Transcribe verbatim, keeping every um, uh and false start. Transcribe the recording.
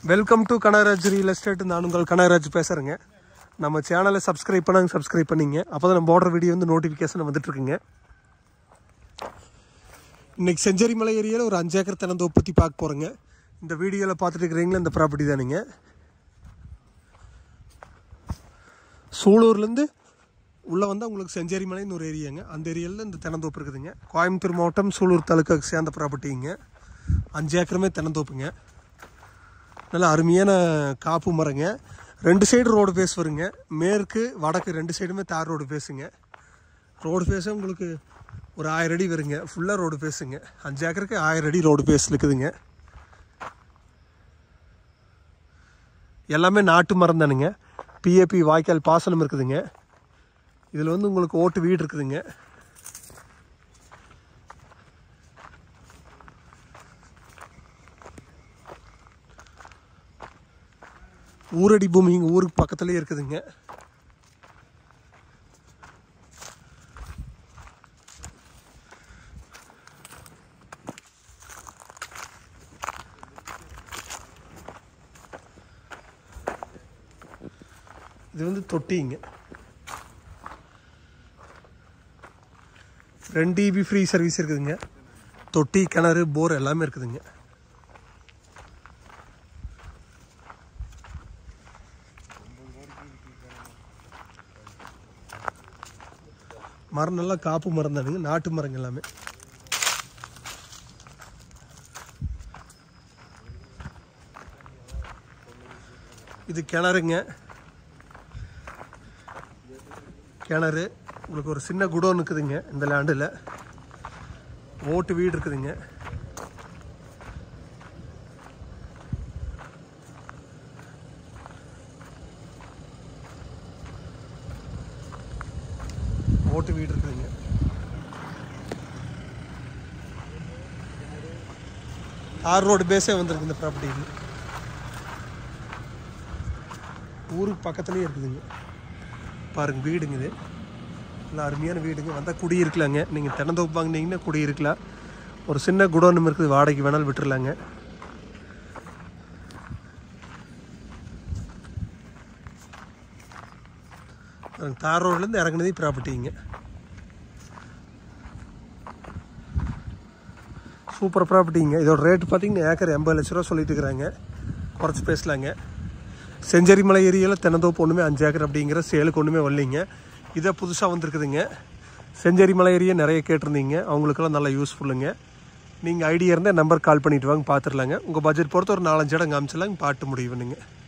Welcome to Kanagaraj real estate. நான் உங்கள் கனகராஜ் பேசுகிறேங்க. நம்ம சேனலை சப்ஸ்கிரைப் பண்ணாங்க சப்ஸ்கிரைப் பண்ணிங்க. அப்போ தான் நம்ம போடுற வீடியோ வந்து நோட்டிஃபிகேஷன் வந்துட்டுருக்குங்க. இன்றைக்கி செஞ்சேரி மலை ஏரியாவில் ஒரு அஞ்சு ஏக்கர் தென்னந்தோப்பு பற்றி பார்க்க போகிறேங்க. இந்த வீடியோவில் பார்த்துட்டு இருக்கிறீங்களா இந்த ப்ராப்பர்ட்டி தானுங்க. சூலூர்லேருந்து உள்ளே வந்து உங்களுக்கு செஞ்சேரி மலைன்னு ஒரு ஏரியாங்க. அந்த ஏரியாவில் இந்த தென்னந்தோப்பு இருக்குதுங்க. கோயம்புத்தூர் மாவட்டம் சூலூர் தாலுக்காவுக்கு சேர்ந்த ப்ராப்பர்ட்டிங்க. அஞ்சு ஏக்கருமே தென்னந்தோப்புங்க. நல்லா அருமையான காப்பு மரங்க. ரெண்டு சைடு ரோடு ஃபேஸ் வருங்க. மேற்கு வடக்கு ரெண்டு சைடுமே தார் ரோடு ஃபேஸுங்க. ரோடு ஃபேஸே உங்களுக்கு ஒரு ஆயிரம் அடி வருங்க. ஃபுல்லாக ரோடு ஃபேஸுங்க. அஞ்சு ஏக்கருக்கு ஆயிரம் அடி ரோடு ஃபேஸ் இருக்குதுங்க. எல்லாமே நாட்டு மரம் தானுங்க. பிஏபி வாய்க்கால் பாசனம் இருக்குதுங்க. இதில் வந்து உங்களுக்கு ஓட்டு வீடு இருக்குதுங்க. ஊரடி பூமி இங்கே ஊருக்கு பக்கத்துலேயே இருக்குதுங்க. இது வந்து தொட்டிங்க. ரெண்டு இபி ஃப்ரீ சர்வீஸ் இருக்குதுங்க. தொட்டி கிணறு போர் எல்லாமே இருக்குதுங்க. மரம் நல்லா காப்பு மரம் தானுங்க. நாட்டு மரங்க எல்லாமே. இது கிணறுங்க. கிணறு உங்களுக்கு ஒரு சின்ன குடோன் இருக்குதுங்க. இந்த லேண்டில் ஓட்டு வீடு இருக்குதுங்க. ஓட்டு வீடு இருக்குதுங்க. தார் ரோடு பேஸே வந்திருக்கு இந்த ப்ராப்பர்ட்டிக்கு. ஊருக்கு பக்கத்துலேயே இருக்குதுங்க. பாருங்க வீடுங்க. இது நல்லா அருமையான வீடுங்க. வந்தால் குடியிருக்கலாங்க. நீங்கள் தென்னந்தோப்பு வாங்கினீங்கன்னா குடியிருக்கலாம். ஒரு சின்ன குடோனும் இருக்குது. வாடகைக்கு வேணாலும் விட்டுருலாங்க. தார் ரோட்லேருந்து இறங்குனதே ப்ராப்பர்ட்டிங்க. சூப்பர் ப்ராப்பர்ட்டிங்க. இதோட ரேட்டு பார்த்தீங்கன்னா ஏக்கர் எண்பது லட்ச ரூபா சொல்லிட்டு இருக்கிறாங்க. குறைச்சி பேசலாங்க. செஞ்சேரி மலை ஏரியாவில் தென்னந்தோப்பு ஒன்றுமே அஞ்சு ஏக்கர் அப்படிங்கிற சேலுக்கு ஒன்றுமே வரலைங்க. இதை புதுசாக வந்துருக்குதுங்க. செஞ்சேரி மலை ஏரியா நிறைய கேட்டிருந்தீங்க. அவங்களுக்கெல்லாம் நல்லா யூஸ்ஃபுல்லுங்க. நீங்கள் ஐடியா இருந்தால் நம்பர் கால் பண்ணிவிட்டு வாங்க, பார்த்துடலாங்க. உங்கள் பட்ஜெட் பொறுத்து ஒரு நாலஞ்சு இடம் காமிச்சிடலாங்க. பாட்டு முடிவு பண்ணுங்க.